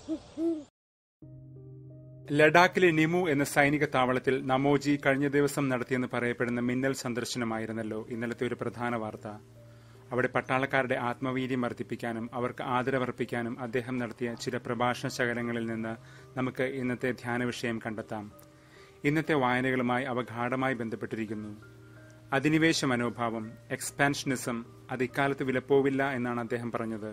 ലഡാക്കിലെ നിമു എന്ന സൈനിക താവളത്തിൽ നമോജി കഴിഞ്ഞ ദിവസം നടത്തിയെന്ന് പറയപ്പെടുന്ന മിന്നൽ സന്ദർശനമായിരുന്നല്ലോ ഇന്നലത്തെ ഒരു പ്രധാന വാർത്ത. അവിടെ പട്ടാളക്കാരുടെ ആത്മവീര്യം വർദ്ധിപ്പിക്കാനും അവർക്ക് ആദരവർപ്പിക്കാനും അദ്ദേഹം നടത്തിയ ചില പ്രഭാഷണ ശകലങ്ങളിൽ നിന്ന് നമുക്ക് ഇന്നത്തെ ധ്യാന വിഷയം കണ്ടെത്താം. ഇന്നത്തെ വായനകളുമായി അവ ഗാഢമായി ബന്ധപ്പെട്ടിരിക്കുന്നു. അധിനിവേശ മനോഭാവം, എക്സ്പാൻഷനിസം, അത് ഇക്കാലത്ത് വിലപ്പോവില്ല എന്നാണ് അദ്ദേഹം പറഞ്ഞത്.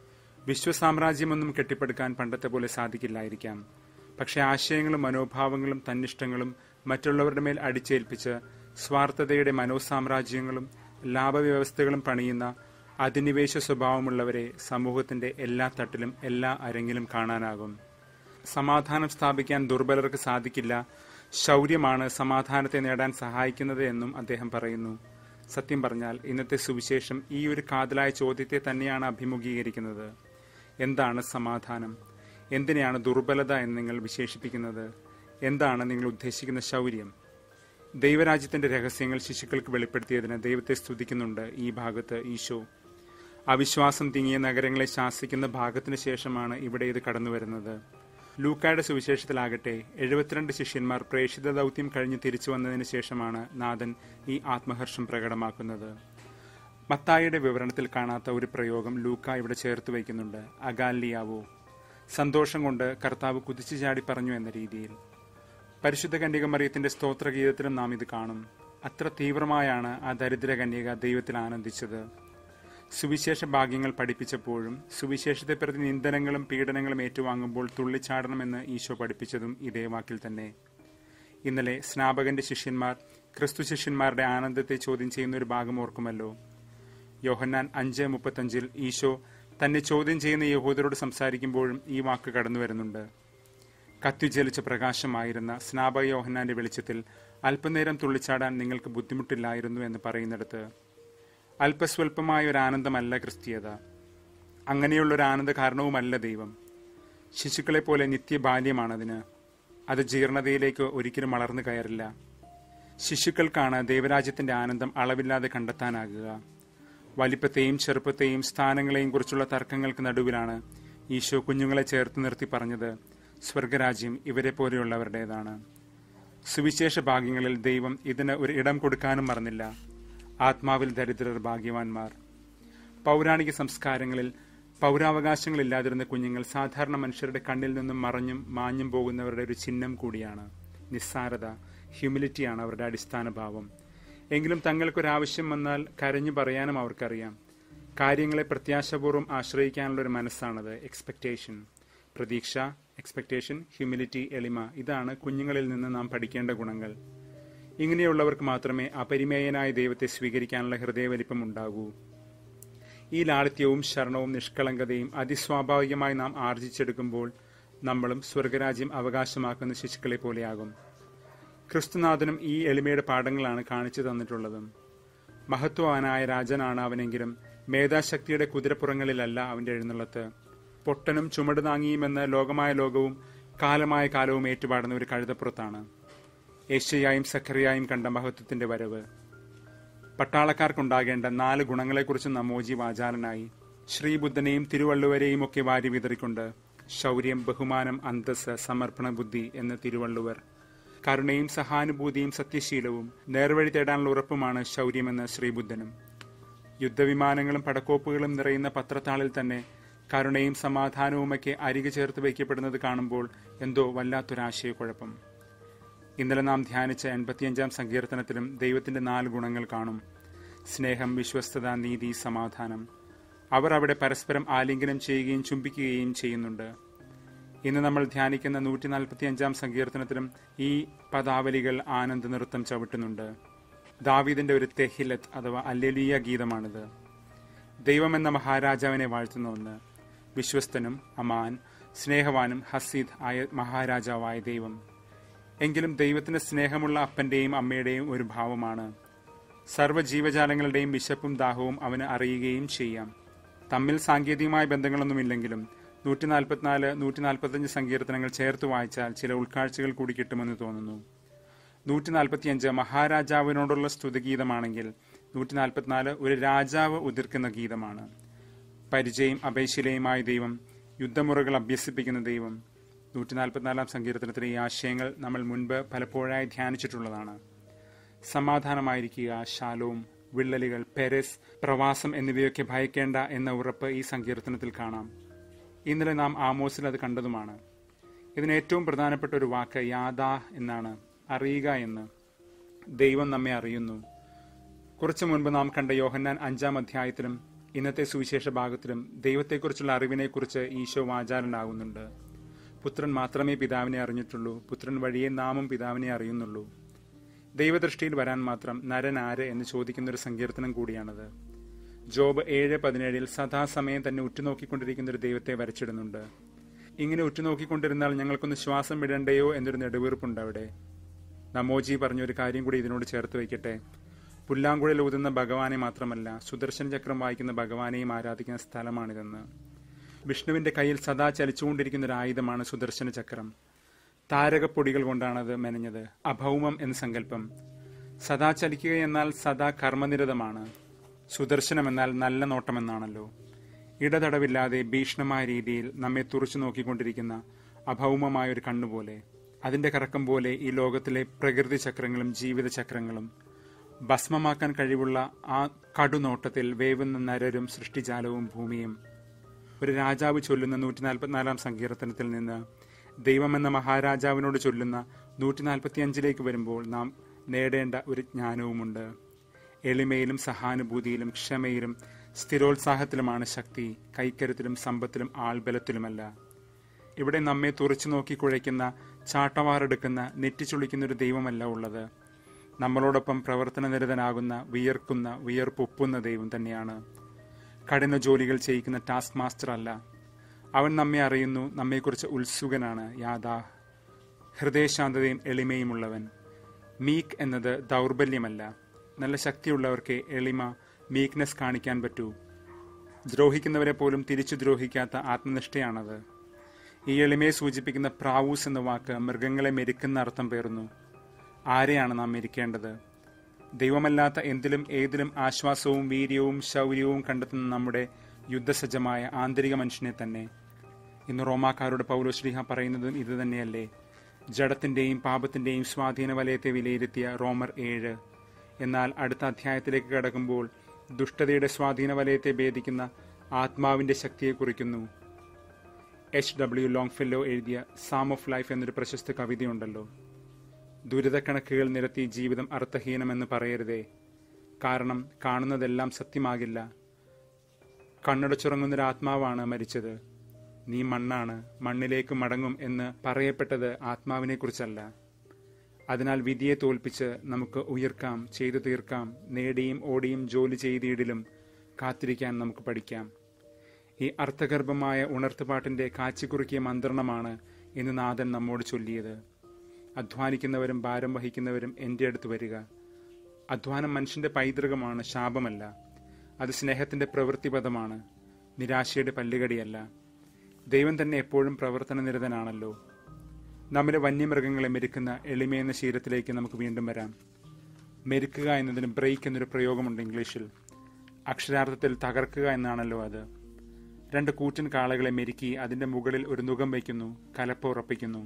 വിശ്വസാമ്രാജ്യമൊന്നും കെട്ടിപ്പടുക്കാൻ പണ്ടത്തെ പോലെ സാധിക്കില്ലായിരിക്കാം. പക്ഷേ ആശയങ്ങളും മനോഭാവങ്ങളും തന്നിഷ്ടങ്ങളും മറ്റുള്ളവരുടെ മേൽ അടിച്ചേൽപ്പിച്ച് സ്വാർത്ഥതയുടെ മനോസാമ്രാജ്യങ്ങളും ലാഭവ്യവസ്ഥകളും പണിയുന്ന അധിനിവേശ സ്വഭാവമുള്ളവരെ സമൂഹത്തിന്റെ എല്ലാ തട്ടിലും എല്ലാ അരങ്ങിലും കാണാനാകും. സമാധാനം സ്ഥാപിക്കാൻ ദുർബലർക്ക് സാധിക്കില്ല, ശൗര്യമാണ് സമാധാനത്തെ നേടാൻ സഹായിക്കുന്നത് എന്നും അദ്ദേഹം പറയുന്നു. സത്യം പറഞ്ഞാൽ ഇന്നത്തെ സുവിശേഷം ഈ ഒരു കാതലായ ചോദ്യത്തെ തന്നെയാണ് അഭിമുഖീകരിക്കുന്നത്. എന്താണ് സമാധാനം? എന്തിനെയാണ് ദുർബലത എന്ന് നിങ്ങൾ വിശേഷിപ്പിക്കുന്നത്? എന്താണ് നിങ്ങൾ ഉദ്ദേശിക്കുന്ന ശൗര്യം? ദൈവരാജ്യത്തിന്റെ രഹസ്യങ്ങൾ ശിശുക്കൾക്ക് വെളിപ്പെടുത്തിയതിന് ദൈവത്തെ സ്തുതിക്കുന്നുണ്ട് ഈ ഭാഗത്ത് ഈശോ. അവിശ്വാസം തിങ്ങിയ നഗരങ്ങളെ ശാസിക്കുന്ന ഭാഗത്തിന് ശേഷമാണ് ഇവിടെ ഇത് കടന്നുവരുന്നത്. ലൂക്കായുടെ സുവിശേഷത്തിലാകട്ടെ 72 ശിഷ്യന്മാർ പ്രേക്ഷിത ദൗത്യം കഴിഞ്ഞ് തിരിച്ചു വന്നതിന് ശേഷമാണ് നാഥൻ ഈ ആത്മഹർഷം പ്രകടമാക്കുന്നത്. മത്തായിയുടെ വിവരണത്തിൽ കാണാത്ത ഒരു പ്രയോഗം ലൂക്ക ഇവിടെ ചേർത്ത് വയ്ക്കുന്നുണ്ട്. അഗാലിയാവോ, സന്തോഷം കൊണ്ട് കർത്താവ് കുതിച്ചു ചാടി പറഞ്ഞു എന്ന രീതിയിൽ. പരിശുദ്ധ കന്യക മറിയത്തിന്റെ സ്തോത്രഗീതത്തിലും നാം ഇത് കാണും. അത്ര തീവ്രമായാണ് ആ ദരിദ്ര കന്യക ദൈവത്തിൽ ആനന്ദിച്ചത്. സുവിശേഷ ഭാഗ്യങ്ങൾ പഠിപ്പിച്ചപ്പോഴും സുവിശേഷത്തെ പ്രതി നിന്ദനങ്ങളും പീഡനങ്ങളും ഏറ്റുവാങ്ങുമ്പോൾ തുള്ളിച്ചാടണമെന്ന് ഈശോ പഠിപ്പിച്ചതും ഇതേ വാക്കിൽ തന്നെ. ഇന്നലെ സ്നാപകന്റെ ശിഷ്യന്മാർ ക്രിസ്തു ശിഷ്യന്മാരുടെ ആനന്ദത്തെ ചോദ്യം ചെയ്യുന്ന ഒരു ഭാഗം ഓർക്കുമല്ലോ. യോഹന്നാൻ 5:35 ഈശോ തന്നെ ചോദ്യം ചെയ്യുന്ന യഹൂദരോട് സംസാരിക്കുമ്പോഴും ഈ വാക്ക് കടന്നു വരുന്നുണ്ട്. കത്തിജ്വലിച്ച പ്രകാശമായിരുന്ന സ്നാപക യോഹന്നാന്റെ വെളിച്ചത്തിൽ അല്പനേരം തുള്ളിച്ചാടാൻ നിങ്ങൾക്ക് ബുദ്ധിമുട്ടില്ലായിരുന്നു എന്ന് പറയുന്നിടത്ത് അല്പസ്വല്പമായ ഒരു ആനന്ദമല്ല ക്രിസ്തീയത. അങ്ങനെയുള്ളൊരു ആനന്ദ കാരണവുമല്ല ദൈവം. ശിശുക്കളെ പോലെ നിത്യബാല്യമാണതിന്. അത് ജീർണതയിലേക്ക് ഒരിക്കലും വളർന്നു കയറില്ല. ശിശുക്കൾക്കാണ് ദൈവരാജ്യത്തിന്റെ ആനന്ദം അളവില്ലാതെ കണ്ടെത്താനാകുക. വലിപ്പത്തെയും ചെറുപ്പത്തെയും സ്ഥാനങ്ങളെയും കുറിച്ചുള്ള തർക്കങ്ങൾക്ക് നടുവിലാണ് ഈശോ കുഞ്ഞുങ്ങളെ ചേർത്ത് നിർത്തി പറഞ്ഞത്, സ്വർഗരാജ്യം ഇവരെ പോലെയുള്ളവരുടേതാണ്. സുവിശേഷ ഭാഗ്യങ്ങളിൽ ദൈവം ഇതിന് ഒരു ഇടം കൊടുക്കാനും മറന്നില്ല. ആത്മാവിൽ ദരിദ്രർ ഭാഗ്യവാന്മാർ. പൗരാണിക സംസ്കാരങ്ങളിൽ പൗരാവകാശങ്ങളില്ലാതിരുന്ന കുഞ്ഞുങ്ങൾ സാധാരണ മനുഷ്യരുടെ കണ്ണിൽ നിന്നും മറഞ്ഞും മാഞ്ഞും പോകുന്നവരുടെ ഒരു ചിഹ്നം കൂടിയാണ്. നിസ്സാരത, ഹ്യൂമിലിറ്റിയാണ് അവരുടെ അടിസ്ഥാന ഭാവം. എങ്കിലും തങ്ങൾക്കൊരാവശ്യം വന്നാൽ കരഞ്ഞു പറയാനും അവർക്കറിയാം. കാര്യങ്ങളെ പ്രത്യാശപൂർവ്വം ആശ്രയിക്കാനുള്ള ഒരു മനസ്സാണത്. എക്സ്പെക്ടേഷൻ, പ്രതീക്ഷ, എക്സ്പെക്ടേഷൻ, ഹ്യൂമിലിറ്റി, എളിമ, ഇതാണ് കുഞ്ഞുങ്ങളിൽ നിന്ന് നാം പഠിക്കേണ്ട ഗുണങ്ങൾ. ഇങ്ങനെയുള്ളവർക്ക് മാത്രമേ അപരിമേയനായ ദൈവത്തെ സ്വീകരിക്കാനുള്ള ഹൃദയവലിപ്പം ഉണ്ടാകൂ. ഈ ലാളിത്യവും ശരണവും നിഷ്കളങ്കതയും അതിസ്വാഭാവികമായി നാം ആർജിച്ചെടുക്കുമ്പോൾ നമ്മളും സ്വർഗരാജ്യം അവകാശമാക്കുന്ന ശിശുക്കളെ പോലെയാകും. ക്രിസ്തുനാഥനും ഈ എളിമയുടെ പാഠങ്ങളാണ് കാണിച്ചു തന്നിട്ടുള്ളതും. മഹത്വവാനായ രാജനാണ് അവനെങ്കിലും മേധാശക്തിയുടെ കുതിരപ്പുറങ്ങളിലല്ല അവന്റെ എഴുന്നള്ളത്ത്. പൊട്ടനും ചുമട് താങ്ങിയുമെന്ന് ലോകമായ ലോകവും കാലമായ കാലവും ഏറ്റുപാടുന്ന ഒരു കഴുതപ്പുറത്താണ് യേശയ്യായും സഖറിയായും കണ്ട മഹത്വത്തിന്റെ വരവ്. പട്ടാളക്കാർക്കുണ്ടാകേണ്ട 4 ഗുണങ്ങളെക്കുറിച്ച് നമോജി വാചാലനായി. ശ്രീബുദ്ധനെയും തിരുവള്ളുവരെയും ഒക്കെ വാരി വിതറിക്കൊണ്ട് ശൗര്യം, ബഹുമാനം, അന്തസ്, സമർപ്പണ ബുദ്ധി എന്ന് തിരുവള്ളുവർ. കരുണയും സഹാനുഭൂതിയും സത്യശീലവും നേർവഴി തേടാനുള്ള ഉറപ്പുമാണ് ശൗര്യമെന്ന് ശ്രീബുദ്ധനും. യുദ്ധവിമാനങ്ങളും പടക്കോപ്പുകളും നിറയുന്ന പത്രത്താളിൽ തന്നെ കരുണയും സമാധാനവുമൊക്കെ അരികെ ചേർത്ത് വയ്ക്കപ്പെടുന്നത് കാണുമ്പോൾ എന്തോ വല്ലാത്തൊരാശയക്കുഴപ്പം. ഇന്നലെ നാം ധ്യാനിച്ച 85-ാം സങ്കീർത്തനത്തിലും ദൈവത്തിന്റെ 4 ഗുണങ്ങൾ കാണും. സ്നേഹം, വിശ്വസ്തത, നീതി, സമാധാനം. അവർ അവിടെ പരസ്പരം ആലിംഗനം ചെയ്യുകയും ചുംബിക്കുകയും ചെയ്യുന്നുണ്ട്. ഇന്ന് നമ്മൾ ധ്യാനിക്കുന്ന 145-ാം സങ്കീർത്തനത്തിലും ഈ പദാവലികൾ ആനന്ദ നൃത്തം ചവിട്ടുന്നുണ്ട്. ദാവീദിന്റെ ഒരു തെഹിലത്ത് അഥവാ അല്ലെലൂയ ഗീതമാണിത്. ദൈവമെന്ന മഹാരാജാവിനെ വാഴ്ത്തുന്ന ഒന്ന്. വിശ്വസ്തനും അമാൻ, സ്നേഹവാനും ഹസീദ് ആയ മഹാരാജാവായ ദൈവം. എങ്കിലും ദൈവത്തിന് സ്നേഹമുള്ള അപ്പന്റെയും അമ്മയുടെയും ഒരു ഭാവമാണ്. സർവ്വജീവജാലങ്ങളുടെയും വിശപ്പും ദാഹവും അവന് അറിയുകയും ചെയ്യാം. തമ്മിൽ സാങ്കേതികമായ ബന്ധങ്ങളൊന്നുമില്ലെങ്കിലും 144, 145 സങ്കീർത്തനങ്ങൾ ചേർത്ത് വായിച്ചാൽ ചില ഉൾക്കാഴ്ചകൾ കൂടി കിട്ടുമെന്ന് തോന്നുന്നു. 145 മഹാരാജാവിനോടുള്ള സ്തുതിഗീതമാണെങ്കിൽ 144 ഒരു രാജാവ് ഉതിർക്കുന്ന ഗീതമാണ്. പരിചയം അപേശിലയുമായ ദൈവം യുദ്ധമുറകൾ അഭ്യസിപ്പിക്കുന്ന ദൈവം. 144 സങ്കീർത്തനത്തിലെ ഈ ആശയങ്ങൾ നമ്മൾ മുൻപ് പലപ്പോഴായി ധ്യാനിച്ചിട്ടുള്ളതാണ്. സമാധാനമായിരിക്കുക, ശാലോം, വിള്ളലുകൾ, പെരസ്, പ്രവാസം എന്നിവയൊക്കെ ഭയക്കേണ്ട എന്ന ഉറപ്പ് ഈ സങ്കീർത്തനത്തിൽ കാണാം. ഇന്നലെ നാം ആമോസിൽ അത് കണ്ടതുമാണ്. ഇതിന് ഏറ്റവും പ്രധാനപ്പെട്ട ഒരു വാക്ക് യാദാ എന്നാണ്, അറിയുക എന്ന്. ദൈവം നമ്മെ അറിയുന്നു. കുറച്ചു മുൻപ് നാം കണ്ട യോഹന്നാൻ 5-ാം അധ്യായത്തിലും ഇന്നത്തെ സുവിശേഷ ഭാഗത്തിലും ദൈവത്തെക്കുറിച്ചുള്ള അറിവിനെക്കുറിച്ച് ഈശോ വാചാലനാകുന്നുണ്ട്. പുത്രൻ മാത്രമേ പിതാവിനെ അറിഞ്ഞിട്ടുള്ളൂ, പുത്രൻ വഴിയെ നാമും പിതാവിനെ അറിയുന്നുള്ളൂ. ദൈവദൃഷ്ടിയിൽ വരാൻ മാത്രം നരൻ ആര് എന്ന് ചോദിക്കുന്നൊരു സങ്കീർത്തനം കൂടിയാണത്. ജോബ് 7:17 സദാസമയം തന്നെ ഉറ്റുനോക്കിക്കൊണ്ടിരിക്കുന്ന ഒരു ദൈവത്തെ വരച്ചിടുന്നുണ്ട്. ഇങ്ങനെ ഉറ്റുനോക്കിക്കൊണ്ടിരുന്നാൽ ഞങ്ങൾക്കൊന്ന് ശ്വാസം വിടണ്ടയോ എന്നൊരു നെടുവീർപ്പുണ്ട് അവിടെ. നമോജി പറഞ്ഞൊരു കാര്യം കൂടി ഇതിനോട് ചേർത്ത് വയ്ക്കട്ടെ. പുല്ലാങ്കുഴൽ ഊതുന്ന ഭഗവാനെ മാത്രമല്ല, സുദർശന ചക്രം വായിക്കുന്ന ഭഗവാനെയും ആരാധിക്കുന്ന സ്ഥലമാണിതെന്ന്. വിഷ്ണുവിന്റെ കയ്യിൽ സദാ ചലിച്ചുകൊണ്ടിരിക്കുന്ന ഒരു ആയുധമാണ് സുദർശന ചക്രം. താരകപ്പൊടികൾ കൊണ്ടാണത് മെനഞ്ഞത്. അഭൗമം എന്ന സങ്കല്പം. സദാ ചലിക്കുക എന്നാൽ സദാ കർമ്മനിരതമാണ്. സുദർശനം എന്നാൽ നല്ല നോട്ടമെന്നാണല്ലോ. ഇടതടവില്ലാതെ ഭീഷണമായ രീതിയിൽ നമ്മെ തുറച്ചു നോക്കിക്കൊണ്ടിരിക്കുന്ന അഭൗമമായൊരു കണ്ണുപോലെ, അതിന്റെ കറക്കം പോലെ ഈ ലോകത്തിലെ പ്രകൃതി ചക്രങ്ങളും ജീവിത ചക്രങ്ങളും. ഭസ്മമാക്കാൻ കഴിവുള്ള ആ കടുനോട്ടത്തിൽ വേവുന്ന നരരും സൃഷ്ടിജാലവും ഭൂമിയും. ഒരു രാജാവ് ചൊല്ലുന്ന 144-ാം സങ്കീർത്തനത്തിൽ നിന്ന് ദൈവമെന്ന മഹാരാജാവിനോട് ചൊല്ലുന്ന 145-ലേക്ക് വരുമ്പോൾ നാം നേടേണ്ട ഒരു ജ്ഞാനവുമുണ്ട്. എളിമയിലും സഹാനുഭൂതിയിലും ക്ഷമയിലും സ്ഥിരോത്സാഹത്തിലുമാണ് ശക്തി, കൈക്കരുത്തിലും സമ്പത്തിലും ആൾബലത്തിലുമല്ല. ഇവിടെ നമ്മെ തുറച്ചു നോക്കി കുഴയ്ക്കുന്ന, ചാട്ടവാറെടുക്കുന്ന, നെറ്റിച്ചുളിക്കുന്ന ഒരു ദൈവമല്ല ഉള്ളത്. നമ്മളോടൊപ്പം പ്രവർത്തനനിരതനാകുന്ന, വിയർക്കുന്ന, വിയർപ്പൊപ്പുന്ന ദൈവം തന്നെയാണ്. കഠിന ജോലികൾ ചെയ്യിക്കുന്ന ടാസ്ക് മാസ്റ്റർ അല്ല. അവൻ നമ്മെ അറിയുന്നു, നമ്മെക്കുറിച്ച് ഉത്സുകനാണ്. യാദാ, ഹൃദയശാന്തതയും എളിമയുമുള്ളവൻ. മീക്ക് എന്നത് ദൗർബല്യമല്ല. നല്ല ശക്തിയുള്ളവർക്ക് എളിമ, മീക്ക്നെസ് കാണിക്കാൻ പറ്റൂ. ദ്രോഹിക്കുന്നവരെ പോലും തിരിച്ചു ദ്രോഹിക്കാത്ത ആത്മനിഷ്ഠയാണത്. ഈ എളിമയെ സൂചിപ്പിക്കുന്ന പ്രാവൂസ് എന്ന വാക്ക് മൃഗങ്ങളെ മെരുക്കുന്ന അർത്ഥം പേറുന്നു. ആരെയാണ് നാം മെരിക്കേണ്ടത്? ദൈവമല്ലാത്ത എന്തിലും ഏതിലും ആശ്വാസവും വീര്യവും ശൗര്യവും കണ്ടെത്തുന്ന നമ്മുടെ യുദ്ധസജ്ജമായ ആന്തരിക മനുഷ്യനെ തന്നെ. ഇന്ന് റോമാക്കാരോട് പൗലോശ്ലീഹ പറയുന്നതും ഇത് തന്നെയല്ലേ? ജഡത്തിന്റെയും പാപത്തിന്റെയും സ്വാധീന വലയത്തെ വിലയിരുത്തിയ റോമർ 7. എന്നാൽ അടുത്ത അധ്യായത്തിലേക്ക് കടക്കുമ്പോൾ ദുഷ്ടതയുടെ സ്വാധീന വലയത്തെ ഭേദിക്കുന്ന ആത്മാവിന്റെ ശക്തിയെ കുറിക്കുന്നു. H.W. ലോങ്ഫെല്ലോ എഴുതിയ സാം ഓഫ് ലൈഫ് എന്നൊരു പ്രശസ്ത കവിതയുണ്ടല്ലോ. ദുരിതക്കണക്കുകൾ നിരത്തി ജീവിതം അർത്ഥഹീനമെന്ന് പറയരുതേ. കാരണം കാണുന്നതെല്ലാം സത്യമാകില്ല. കണ്ണടച്ചുറങ്ങുന്നൊരാത്മാവാണ് മരിച്ചത്. നീ മണ്ണാണ്, മണ്ണിലേക്ക് മടങ്ങും എന്ന് പറയപ്പെട്ടത് ആത്മാവിനെക്കുറിച്ചല്ല. അതിനാൽ വിധിയെ തോൽപ്പിച്ച് നമുക്ക് ഉയർക്കാം, ചെയ്തു തീർക്കാം. നേടിയും ഓടിയും ജോലി ചെയ്തിടിലും കാത്തിരിക്കാൻ നമുക്ക് പഠിക്കാം. ഈ അർത്ഥഗർഭമായ ഉണർത്തുപാട്ടിന്റെ കാച്ചിക്കുറുക്കിയ മന്ത്രണമാണ് ഇന്ന് നാഥൻ നമ്മോട് ചൊല്ലിയത്. അധ്വാനിക്കുന്നവരും ഭാരം വഹിക്കുന്നവരും എൻ്റെ അടുത്ത് വരിക. അധ്വാനം മനുഷ്യന്റെ പൈതൃകമാണ്, ശാപമല്ല. അത് സ്നേഹത്തിന്റെ പ്രവൃത്തിപഥമാണ്, നിരാശയുടെ പല്ലുകടിയല്ല. ദൈവം തന്നെ എപ്പോഴും പ്രവർത്തന നിരതനാണല്ലോ. നമ്മിലെ വന്യമൃഗങ്ങളെ മെരുക്കുന്ന എളിമയെന്ന ശീലത്തിലേക്ക് നമുക്ക് വീണ്ടും വരാം. മെരുക്കുക എന്നതിന് ബ്രേക്ക് എന്നൊരു പ്രയോഗമുണ്ട് ഇംഗ്ലീഷിൽ. അക്ഷരാർത്ഥത്തിൽ തകർക്കുക എന്നാണല്ലോ അത്. 2 കൂറ്റൻ കാളകളെ മെരുക്കി അതിന്റെ മുകളിൽ ഒരു നുകം വയ്ക്കുന്നു, കലപ്പ് ഉറപ്പിക്കുന്നു.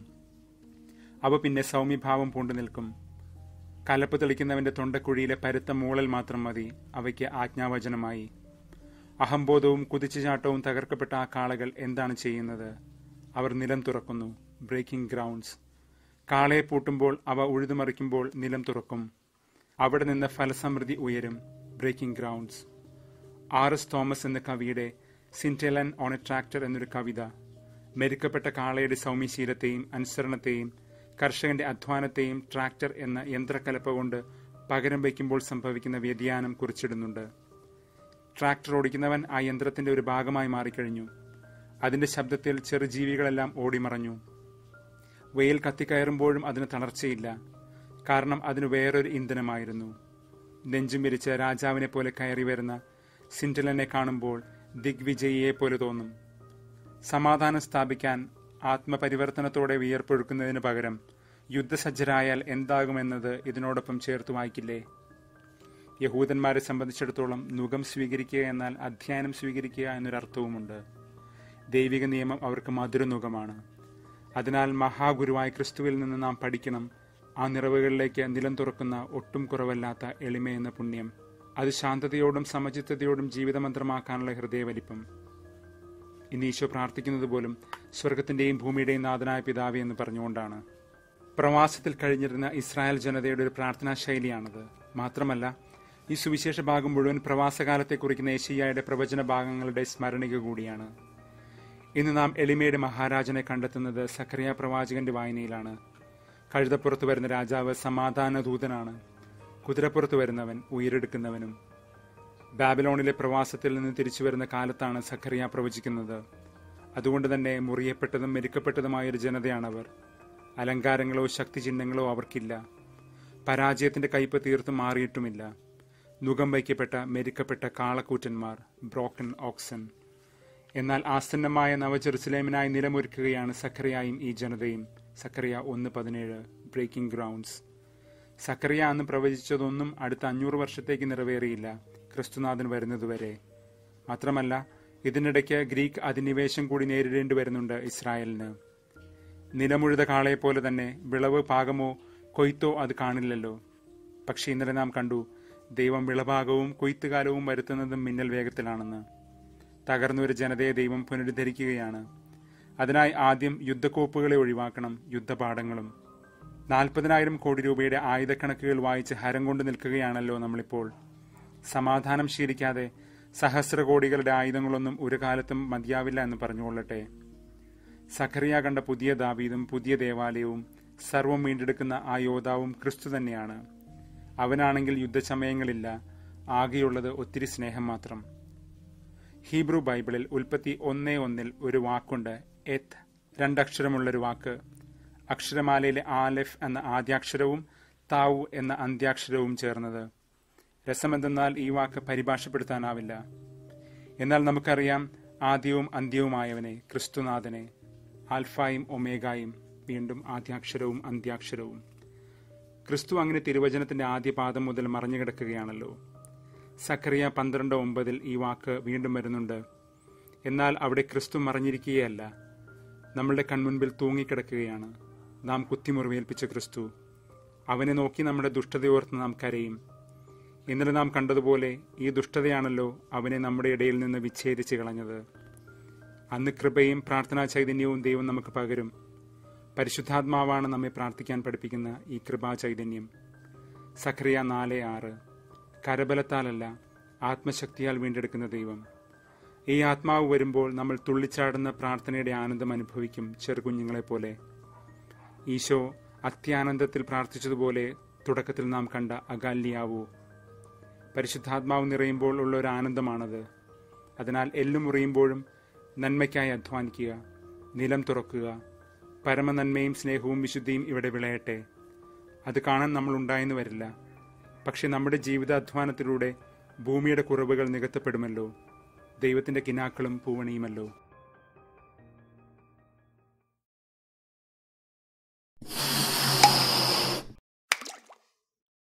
അവ പിന്നെ സൗമ്യഭാവം പൂണ്ടു നിൽക്കും. കലപ്പ് തെളിക്കുന്നവന്റെ തൊണ്ടക്കുഴിയിലെ പരുത്ത മൂളൽ മാത്രം മതി അവയ്ക്ക് ആജ്ഞാവചനമായി. അഹംബോധവും കുതിച്ചുചാട്ടവും തകർക്കപ്പെട്ട ആ കാളകൾ എന്താണ് ചെയ്യുന്നത്? അവർ നിലം തുറക്കുന്നു. Breaking grounds. കാളയെ പൂട്ടുമ്പോൾ, അവ ഉഴുതുമറിക്കുമ്പോൾ നിലം തുറക്കും. അവിടെ നിന്ന് ഫലസമൃദ്ധി ഉയരും. Breaking grounds. R.S. തോമസ് എന്ന കവിയുടെ സിൻറ്റെലൻ ഓൺ എ ട്രാക്ടർ എന്നൊരു കവിത മെരുക്കപ്പെട്ട കാളയുടെ സൗമ്യശീലത്തെയും അനുസരണത്തെയും കർഷകന്റെ അധ്വാനത്തെയും ട്രാക്ടർ എന്ന യന്ത്രക്കലപ്പ കൊണ്ട് പകരം വയ്ക്കുമ്പോൾ സംഭവിക്കുന്ന വ്യതിയാനം കുറിച്ചിടുന്നുണ്ട്. ട്രാക്ടർ ഓടിക്കുന്നവൻ ആ യന്ത്രത്തിന്റെ ഒരു ഭാഗമായി മാറിക്കഴിഞ്ഞു. അതിന്റെ ശബ്ദത്തിൽ ചെറുജീവികളെല്ലാം ഓടിമറഞ്ഞു. വെയിൽ കത്തിക്കയറുമ്പോഴും അതിന് തളർച്ചയില്ല. കാരണം അതിന് വേറൊരു ഇന്ധനമായിരുന്നു. നെഞ്ചും വിരിച്ച് രാജാവിനെ പോലെ കയറി വരുന്ന സിൻറ്റലനെ കാണുമ്പോൾ ദിഗ്വിജയിയെ പോലെ തോന്നും. സമാധാനം സ്ഥാപിക്കാൻ ആത്മപരിവർത്തനത്തോടെ വിയർപ്പൊഴുക്കുന്നതിന് പകരം യുദ്ധസജ്ജരായാൽ എന്താകുമെന്നത് ഇതിനോടൊപ്പം ചേർത്ത് വായിക്കില്ലേ? യഹൂദന്മാരെ സംബന്ധിച്ചിടത്തോളം നുകം സ്വീകരിക്കുക എന്നാൽ അധ്യയനം സ്വീകരിക്കുക എന്നൊരർത്ഥവുമുണ്ട്. ദൈവിക നിയമം അവർക്ക് മധുരനുഖമാണ്. അതിനാൽ മഹാഗുരുവായ ക്രിസ്തുവിൽ നിന്ന് നാം പഠിക്കണം. ആ നിറവുകളിലേക്ക് നിലം തുറക്കുന്ന ഒട്ടും കുറവല്ലാത്ത എളിമയെന്ന പുണ്യം, അത് ശാന്തതയോടും സമചിത്തതയോടും ജീവിതമന്ത്രമാക്കാനുള്ള ഹൃദയവലിപ്പം. ഇന്ന് ഈശോ പ്രാർത്ഥിക്കുന്നത് പോലും സ്വർഗത്തിന്റെയും ഭൂമിയുടെയും നാഥനായ പിതാവേ എന്ന് പറഞ്ഞുകൊണ്ടാണ്. പ്രവാസത്തിൽ കഴിഞ്ഞിരുന്ന ഇസ്രായേൽ ജനതയുടെ ഒരു പ്രാർത്ഥനാ ശൈലിയാണത്. മാത്രമല്ല, ഈ സുവിശേഷ ഭാഗം മുഴുവൻ പ്രവാസകാലത്തെ കുറിക്കുന്ന യെശയ്യായുടെ പ്രവചന ഭാഗങ്ങളുടെ സ്മരണിക കൂടിയാണ്. ഇന്ന് നാം എളിമയുടെ മഹാരാജനെ കണ്ടെത്തുന്നത് സഖറിയ പ്രവാചകന്റെ വായനയിലാണ്. കഴുതപ്പുറത്ത് വരുന്ന രാജാവ് സമാധാന ദൂതനാണ്. കുതിരപ്പുറത്ത് വരുന്നവൻ ഉയരെടുക്കുന്നവനും. ബാബിലോണിലെ പ്രവാസത്തിൽ നിന്ന് തിരിച്ചു വരുന്ന കാലത്താണ് സഖറിയ പ്രവചിക്കുന്നത്. അതുകൊണ്ട് തന്നെ മുറിയപ്പെട്ടതും മെരുക്കപ്പെട്ടതുമായൊരു ജനതയാണവർ. അലങ്കാരങ്ങളോ ശക്തിചിഹ്നങ്ങളോ അവർക്കില്ല. പരാജയത്തിന്റെ കയ്പ് തീർത്തും മാറിയിട്ടുമില്ല. നുകം വയ്ക്കപ്പെട്ട മെരുക്കപ്പെട്ട കാളക്കൂറ്റന്മാർ, ബ്രോക്കൺ ഓക്സൻ. എന്നാൽ ആസന്നമായ നവജെറുസലേമിനായി നിലമൊരുക്കുകയാണ് സഖറിയായും ഈ ജനതയും. Zacharia 1:17 breaking grounds. സഖറിയ അന്ന് പ്രവചിച്ചതൊന്നും അടുത്ത 500 വർഷത്തേക്ക് നിറവേറിയില്ല, ക്രിസ്തുനാഥൻ വരുന്നതുവരെ. മാത്രമല്ല, ഇതിനിടയ്ക്ക് ഗ്രീക്ക് അധിനിവേശം കൂടി നേരിടേണ്ടി വരുന്നുണ്ട് ഇസ്രായേലിന്. നിലമുഴുത കാളയെപ്പോലെ തന്നെ വിളവ് പാകമോ കൊയ്ത്തോ അത് കാണില്ലല്ലോ. പക്ഷെ ഇന്നലെ നാം കണ്ടു, ദൈവം വിളഭാഗവും കൊയ്ത്തുകാലവും വരുത്തുന്നതും മിന്നൽ വേഗത്തിലാണെന്ന്. തകർന്നൊരു ജനതയെ ദൈവം പുനരുദ്ധരിക്കുകയാണ്. അതിനായി ആദ്യം യുദ്ധക്കോപ്പുകളെ ഒഴിവാക്കണം, യുദ്ധപാഠങ്ങളും. 40,000 കോടി രൂപയുടെ ആയുധക്കണക്കുകൾ വായിച്ച് ഹരം കൊണ്ട് നിൽക്കുകയാണല്ലോ നമ്മളിപ്പോൾ. സമാധാനം ശീലിക്കാതെ സഹസ്രകോടികളുടെ ആയുധങ്ങളൊന്നും ഒരു കാലത്തും മതിയാവില്ല എന്ന് പറഞ്ഞുകൊള്ളട്ടെ. സഖറിയ കണ്ട പുതിയ ദാവീദും പുതിയ ദേവാലയവും സർവം വീണ്ടെടുക്കുന്ന ആ യോദ്ധാവും ക്രിസ്തു തന്നെയാണ്. അവനാണെങ്കിൽ യുദ്ധസമയങ്ങളില്ല, ആകെയുള്ളത് ഒത്തിരി സ്നേഹം മാത്രം. ഹീബ്രു ബൈബിളിൽ ഉൽപ്പത്തി 1:1 ഒരു വാക്കുണ്ട്, എത്ത്, 2 അക്ഷരമുള്ളൊരു വാക്ക്. അക്ഷരമാലയിലെ ആലെഫ് എന്ന ആദ്യാക്ഷരവും താവു എന്ന അന്ത്യാക്ഷരവും ചേർന്നത്. രസമെന്തെന്നാൽ ഈ വാക്ക് പരിഭാഷപ്പെടുത്താനാവില്ല. എന്നാൽ നമുക്കറിയാം ആദ്യവും അന്ത്യവുമായവനെ, ക്രിസ്തുനാഥനെ, ആൽഫായും ഒമേഗായും, വീണ്ടും ആദ്യാക്ഷരവും അന്ത്യാക്ഷരവും. ക്രിസ്തു അങ്ങനെ തിരുവചനത്തിന്റെ ആദ്യ പാദം മുതൽ മറഞ്ഞു കിടക്കുകയാണല്ലോ. സഖറിയ 12:9 ഈ വാക്ക് വീണ്ടും വരുന്നുണ്ട്. എന്നാൽ അവിടെ ക്രിസ്തു മറഞ്ഞിരിക്കുകയല്ല, നമ്മളുടെ കൺമുൻപിൽ തൂങ്ങിക്കിടക്കുകയാണ്. നാം കുത്തിമുറിവേൽപ്പിച്ച ക്രിസ്തു. അവനെ നോക്കി നമ്മുടെ ദുഷ്ടതയോർത്ത് നാം കരയും. ഇന്നലെ നാം കണ്ടതുപോലെ ഈ ദുഷ്ടതയാണല്ലോ അവനെ നമ്മുടെ ഇടയിൽ നിന്ന് വിച്ഛേദിച്ച് കളഞ്ഞത്. അന്ന് കൃപയും പ്രാർത്ഥനാ ചൈതന്യവും ദൈവം നമുക്ക് പകരും. പരിശുദ്ധാത്മാവാണ് നമ്മെ പ്രാർത്ഥിക്കാൻ പഠിപ്പിക്കുന്ന ഈ കൃപാ ചൈതന്യം. സഖറിയ 4:6 കരബലത്താലല്ല, ആത്മശക്തിയാൽ വീണ്ടെടുക്കുന്ന ദൈവം. ഈ ആത്മാവ് വരുമ്പോൾ നമ്മൾ തുള്ളിച്ചാടുന്ന പ്രാർത്ഥനയുടെ ആനന്ദം അനുഭവിക്കും, ചെറുകുഞ്ഞുങ്ങളെപ്പോലെ. ഈശോ അത്യാനന്ദത്തിൽ പ്രാർത്ഥിച്ചതുപോലെ തുടക്കത്തിൽ നാം കണ്ട അഗാല്യാവോ. പരിശുദ്ധാത്മാവ് നിറയുമ്പോൾ ഉള്ള ഒരു ആനന്ദമാണത്. അതിനാൽ എല്ലും മുറിയുമ്പോഴും നന്മയ്ക്കായി അധ്വാനിക്കുക, നിലം തുറക്കുക. പരമനന്മയും സ്നേഹവും വിശുദ്ധിയും ഇവിടെ വിളയട്ടെ. അത് കാണാൻ നമ്മൾ ഉണ്ടായെന്ന് വരില്ല. പക്ഷെ നമ്മുടെ ജീവിതാധ്വാനത്തിലൂടെ ഭൂമിയുടെ കുറവുകൾ നികത്തപ്പെടുമല്ലോ. ദൈവത്തിന്റെ കിനാക്കളും പൂവണിയുമല്ലോ.